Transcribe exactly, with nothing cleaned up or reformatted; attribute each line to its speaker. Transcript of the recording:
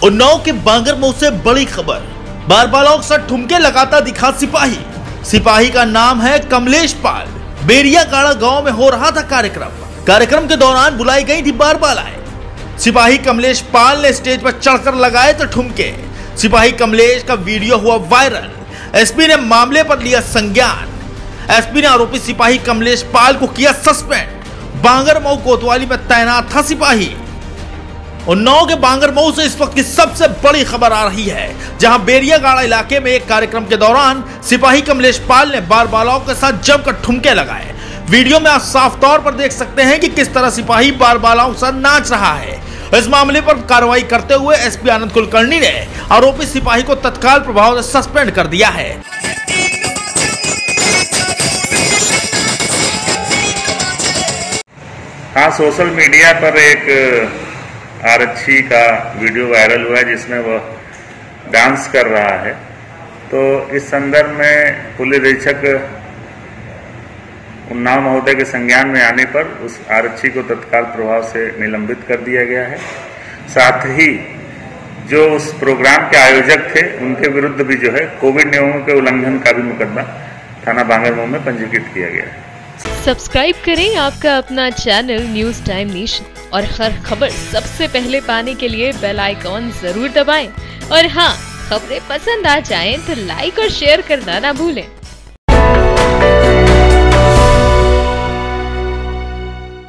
Speaker 1: उन्नाव के बांगरमऊ से बड़ी खबर। बारबालाओं के साथ ठुमके लगाता दिखा सिपाही। सिपाही का नाम है कमलेश पाल। बेरियागाड़ा गांव में हो रहा था कार्यक्रम। कार्यक्रम के दौरान बुलाई गई थी बारबालाएं। सिपाही कमलेश पाल ने स्टेज पर चढ़कर लगाए तो ठुमके। सिपाही कमलेश का वीडियो हुआ वायरल। एसपी ने मामले पर लिया संज्ञान। एसपी ने आरोपी सिपाही कमलेश पाल को किया सस्पेंड। बांगरमऊ कोतवाली में तैनात था सिपाही। उन्नाव के बांगरमऊ से इस वक्त की सबसे बड़ी खबर आ रही है, जहां बेरियागाड़ा इलाके में एक कार्यक्रम के दौरान सिपाही कमलेश पाल ने बारबालाओं के साथ जमकर ठुमके लगाए। वीडियो में आप साफ तौर पर देख सकते हैं कि किस तरह सिपाही बारबालाओं के साथ नाच रहा है। इस मामले पर कार्रवाई करते हुए एसपी आनंद कुलकर्णी ने आरोपी सिपाही को तत्काल प्रभाव से सस्पेंड कर दिया है।
Speaker 2: हाँ, सोशल मीडिया पर एक आरक्षी का वीडियो वायरल हुआ है जिसमें वह डांस कर रहा है। तो इस संदर्भ में पुलिस अधीक्षक उन्नाव महोदय के संज्ञान में आने पर उस आरक्षी को तत्काल प्रभाव से निलंबित कर दिया गया है। साथ ही जो उस प्रोग्राम के आयोजक थे उनके विरुद्ध भी जो है कोविड नियमों के उल्लंघन का भी मुकदमा थाना बांगरमऊ में पंजीकृत किया गया है।
Speaker 3: सब्सक्राइब करें आपका अपना चैनल न्यूज टाइम नेशन और हर खबर सबसे पहले पाने के लिए बेल आइकॉन जरूर दबाएं। और हाँ, खबरें पसंद आ जाएं तो लाइक और शेयर करना ना भूलें।